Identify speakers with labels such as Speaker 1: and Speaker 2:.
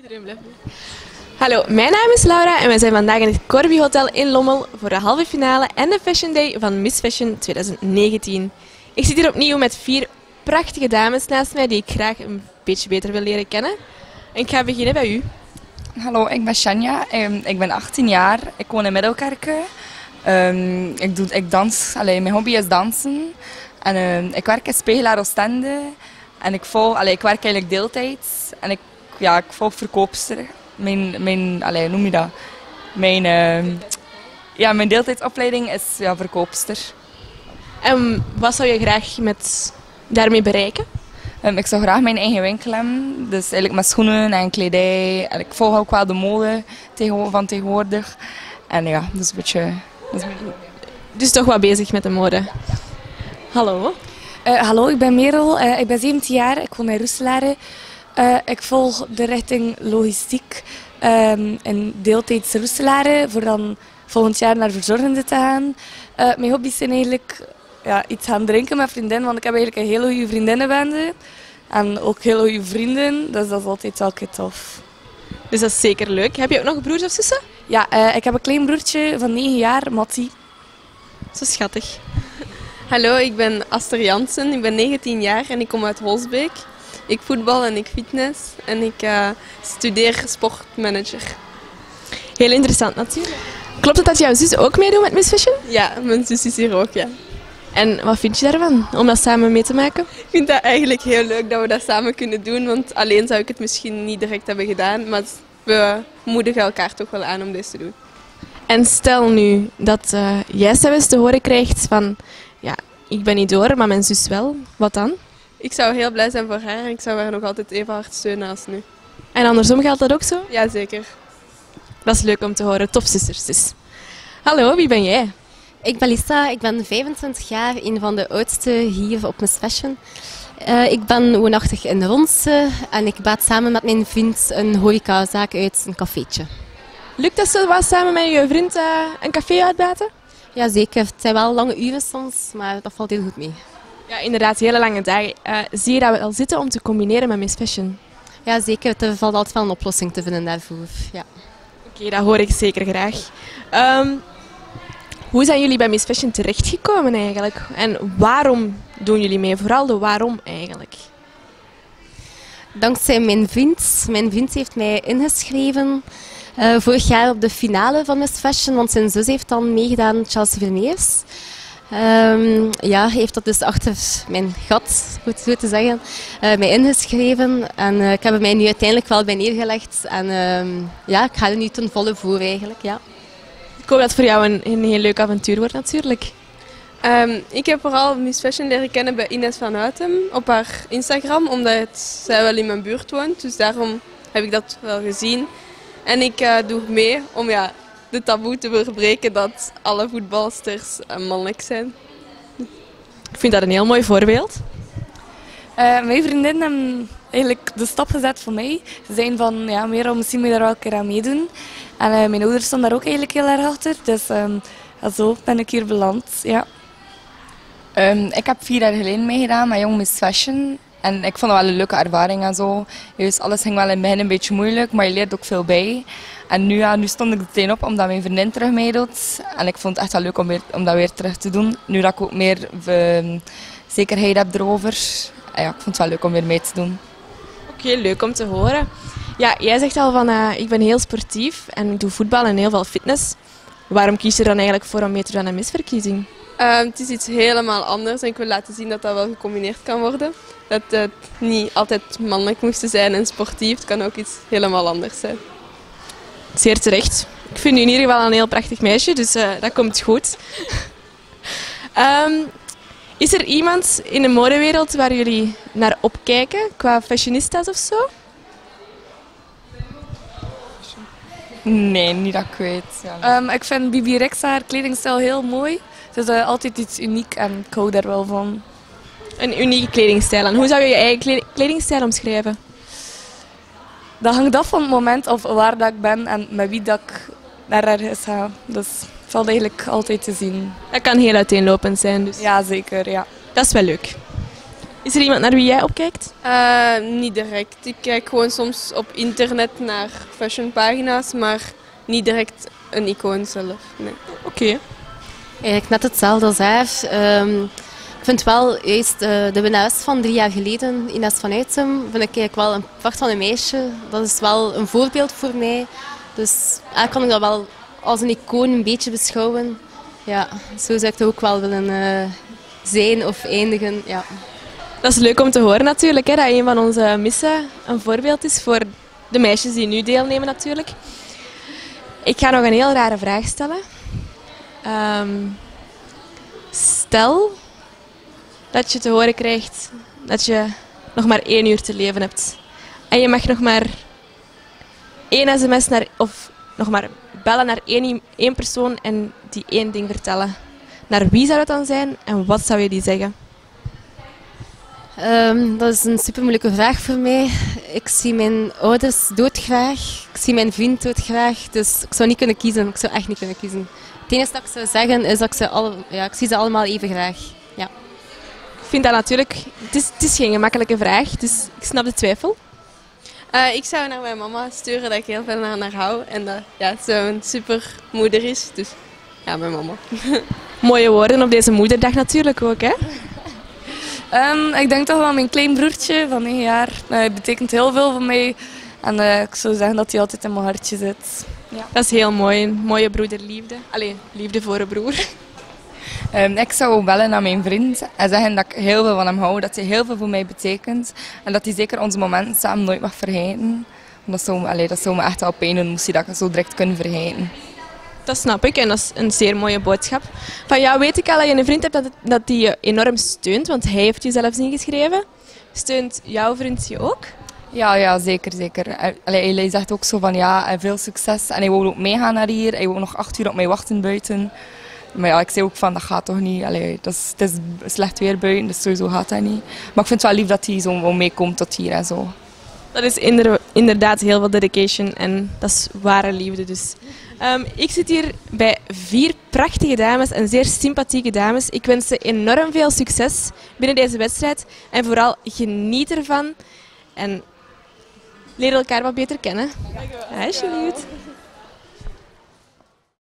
Speaker 1: Iedereen blijft mee. Hallo, mijn naam is Laura en wij zijn vandaag in het Corby Hotel in Lommel voor de halve finale en de Fashion Day van Miss Fashion 2019. Ik zit hier opnieuw met 4 prachtige dames naast mij die ik graag een beetje beter wil leren kennen. En ik ga beginnen bij u.
Speaker 2: Hallo, ik ben Shania. Ik ben 18 jaar. Ik woon in Middelkerke. Ik dans. Mijn hobby is dansen. En ik werk in Spegelaar Oostende. En ik werk eigenlijk deeltijds. En ik volg verkoopster. Mijn deeltijdsopleiding is verkoopster.
Speaker 1: En wat zou je graag daarmee bereiken?
Speaker 2: Ik zou graag mijn eigen winkel hebben. Dus eigenlijk met schoenen en kledij. En ik volg ook wel de mode van tegenwoordig. En ja, dus een beetje...
Speaker 1: Dus toch wel bezig met de mode. Hallo.
Speaker 3: Hallo, ik ben Merel. Ik ben 17 jaar. Ik woon in Roeselare. Ik volg de richting logistiek in deeltijds Roeselare. Voor dan volgend jaar naar verzorgende te gaan. Mijn hobby's zijn eigenlijk iets gaan drinken met vriendinnen. Want ik heb eigenlijk een hele goede vriendinnenbende. En ook hele goede vrienden. Dus dat is altijd wel tof.
Speaker 1: Dus dat is zeker leuk. Heb je ook nog broers of zussen?
Speaker 3: Ja, ik heb een klein broertje van 9 jaar, Mattie.
Speaker 1: Zo schattig.
Speaker 4: Hallo, ik ben Aster Jansen. Ik ben 19 jaar en ik kom uit Holsbeek. Ik voetbal en ik fitness en ik studeer sportmanager.
Speaker 1: Heel interessant natuurlijk. Klopt het dat jouw zus ook meedoet met Miss Fashion?
Speaker 4: Ja, mijn zus is hier ook, ja.
Speaker 1: En wat vind je daarvan, om dat samen mee te maken?
Speaker 4: Ik vind dat eigenlijk heel leuk dat we dat samen kunnen doen, want alleen zou ik het misschien niet direct hebben gedaan, maar we moedigen elkaar toch wel aan om dit te doen.
Speaker 1: En stel nu dat jij zelfs te horen krijgt van, ja, ik ben niet door, maar mijn zus wel. Wat dan?
Speaker 4: Ik zou heel blij zijn voor haar en ik zou haar nog altijd even hard steunen als nu.
Speaker 1: En andersom geldt dat ook zo?
Speaker 4: Jazeker.
Speaker 1: Dat is leuk om te horen. Top zusters dus. Hallo, wie ben jij?
Speaker 5: Ik ben Lisa, ik ben 25 jaar, een van de oudste hier op Miss Fashion. Ik ben woonachtig in Ronse en ik baat samen met mijn vriend een horecazaak uit, een cafeetje.
Speaker 1: Lukt dat zo wat samen met je vriend een café uitbaten?
Speaker 5: Jazeker, het zijn wel lange uren soms, maar dat valt heel goed mee.
Speaker 1: Ja, inderdaad, hele lange dagen. Zie je dat wel zitten om te combineren met Miss Fashion?
Speaker 5: Jazeker, er valt altijd wel een oplossing te vinden daarvoor. Ja.
Speaker 1: Oké, dat hoor ik zeker graag. Hoe zijn jullie bij Miss Fashion terechtgekomen eigenlijk? En waarom doen jullie mee? Vooral de waarom eigenlijk?
Speaker 5: Dankzij mijn vriend. Mijn vriend heeft mij ingeschreven vorig jaar op de finale van Miss Fashion, want zijn zus heeft dan meegedaan, Chelsea Vermeers. Hij heeft dat dus achter mijn gat, goed zo te zeggen, mij ingeschreven. En ik heb er mij nu uiteindelijk wel bij neergelegd. En ik ga er nu ten volle voor eigenlijk, ja.
Speaker 1: Ik hoop dat het voor jou een heel leuk avontuur wordt natuurlijk.
Speaker 4: Ik heb vooral Miss Fashion leren kennen bij Ines van Huitem op haar Instagram, omdat zij wel in mijn buurt woont. Dus daarom heb ik dat wel gezien. En ik doe mee om de taboe te verbreken dat alle voetbalsters mannelijk zijn.
Speaker 1: Ik vind dat een heel mooi voorbeeld.
Speaker 3: Mijn vriendinnen hebben eigenlijk de stap gezet voor mij. Ze zijn van, Merel, misschien moet je daar wel een keer aan meedoen. En mijn ouders stonden daar ook eigenlijk heel erg achter. Dus zo ben ik hier beland, ja.
Speaker 2: Ik heb 4 jaar geleden meegedaan met Young Miss Fashion. En ik vond het wel een leuke ervaring en zo. Juist, alles ging wel in het begin een beetje moeilijk, maar je leert ook veel bij. En nu stond ik er meteen op omdat mijn vriendin terug meedoet. En ik vond het echt wel leuk om dat weer terug te doen. Nu dat ik ook meer zekerheid heb erover. Ik vond het wel leuk om weer mee te doen.
Speaker 1: Oké, leuk om te horen. Ja, jij zegt al van ik ben heel sportief en ik doe voetbal en heel veel fitness. Waarom kies je er dan eigenlijk voor om mee te doen aan een misverkiezing?
Speaker 4: Het is iets helemaal anders en ik wil laten zien dat dat wel gecombineerd kan worden. Dat het niet altijd mannelijk moest zijn en sportief. Het kan ook iets helemaal anders zijn.
Speaker 1: Zeer terecht. Ik vind u in ieder geval een heel prachtig meisje, dus dat komt goed. Is er iemand in de modewereld waar jullie naar opkijken, qua fashionistas of zo?
Speaker 2: Nee, niet dat ik weet. Ja.
Speaker 3: Ik vind Bibi Rexha haar kledingstijl heel mooi. Het is altijd iets uniek en ik hou daar wel van.
Speaker 1: Een unieke kledingstijl. En hoe zou je je eigen kledingstijl omschrijven?
Speaker 3: Dat hangt af van het moment of waar dat ik ben en met wie dat ik naar ergens ga. Dus het valt eigenlijk altijd te zien.
Speaker 1: Dat kan heel uiteenlopend zijn dus.
Speaker 3: Ja, zeker, ja.
Speaker 1: Dat is wel leuk. Is er iemand naar wie jij opkijkt?
Speaker 4: Niet direct. Ik kijk gewoon soms op internet naar fashionpagina's, maar niet direct een icoon zelf. Nee.
Speaker 1: Oké.
Speaker 5: Eigenlijk net hetzelfde als haar. Ik vind wel, juist de winnares van 3 jaar geleden, Ines van Uytsem, vind ik eigenlijk wel een pracht van een meisje. Dat is wel een voorbeeld voor mij. Dus eigenlijk kan ik dat wel als een icoon een beetje beschouwen. Ja, zo zou ik het ook wel willen zijn of eindigen. Ja.
Speaker 1: Dat is leuk om te horen natuurlijk, hè, dat een van onze missen een voorbeeld is voor de meisjes die nu deelnemen natuurlijk. Ik ga nog een heel rare vraag stellen. Stel dat je te horen krijgt dat je nog maar 1 uur te leven hebt. En je mag nog maar 1 sms of nog maar bellen naar één persoon en die 1 ding vertellen. Naar wie zou dat dan zijn en wat zou je die zeggen?
Speaker 5: Dat is een super moeilijke vraag voor mij. Ik zie mijn ouders doodgraag. Ik zie mijn vriend doodgraag. Dus ik zou niet kunnen kiezen. Ik zou echt niet kunnen kiezen. Het enige dat ik zou zeggen is dat ik zie ze allemaal even graag. Ja.
Speaker 1: Ik vind dat natuurlijk... Het is geen gemakkelijke vraag, dus ik snap de twijfel.
Speaker 4: Ik zou naar mijn mama sturen dat ik heel veel naar haar hou. En dat ze een super moeder is. Dus ja, mijn mama.
Speaker 1: Mooie woorden op deze moederdag natuurlijk ook, hè?
Speaker 3: Ik denk toch wel mijn klein broertje van 9 jaar. Hij betekent heel veel voor mij. En ik zou zeggen dat hij altijd in mijn hartje zit. Ja.
Speaker 1: Dat is heel mooi, een mooie broederliefde. Allee, liefde voor een broer.
Speaker 2: Ik zou bellen naar mijn vriend en zeggen dat ik heel veel van hem hou, dat hij heel veel voor mij betekent en dat hij zeker onze momenten samen nooit mag vergeten. Dat zou me echt wel pijn doen, moest hij dat zo direct kunnen vergeten.
Speaker 1: Dat snap ik en dat is een zeer mooie boodschap. Van jou weet ik al dat je een vriend hebt dat die je enorm steunt, want hij heeft je zelfs ingeschreven. Steunt jouw vriend je ook?
Speaker 2: Ja, zeker. Hij zegt ook zo van ja, veel succes en hij wil ook meegaan naar hier. Hij wil nog 8 uur op mij wachten buiten. Maar ja, ik zei ook van dat gaat toch niet. Het is slecht weer buiten, dus sowieso gaat dat niet. Maar ik vind het wel lief dat hij zo meekomt tot hier en zo.
Speaker 1: Dat is inderdaad heel veel dedication en dat is ware liefde dus. Ik zit hier bij 4 prachtige dames en zeer sympathieke dames. Ik wens ze enorm veel succes binnen deze wedstrijd en vooral geniet ervan en leer elkaar wat beter kennen. Alsjeblieft.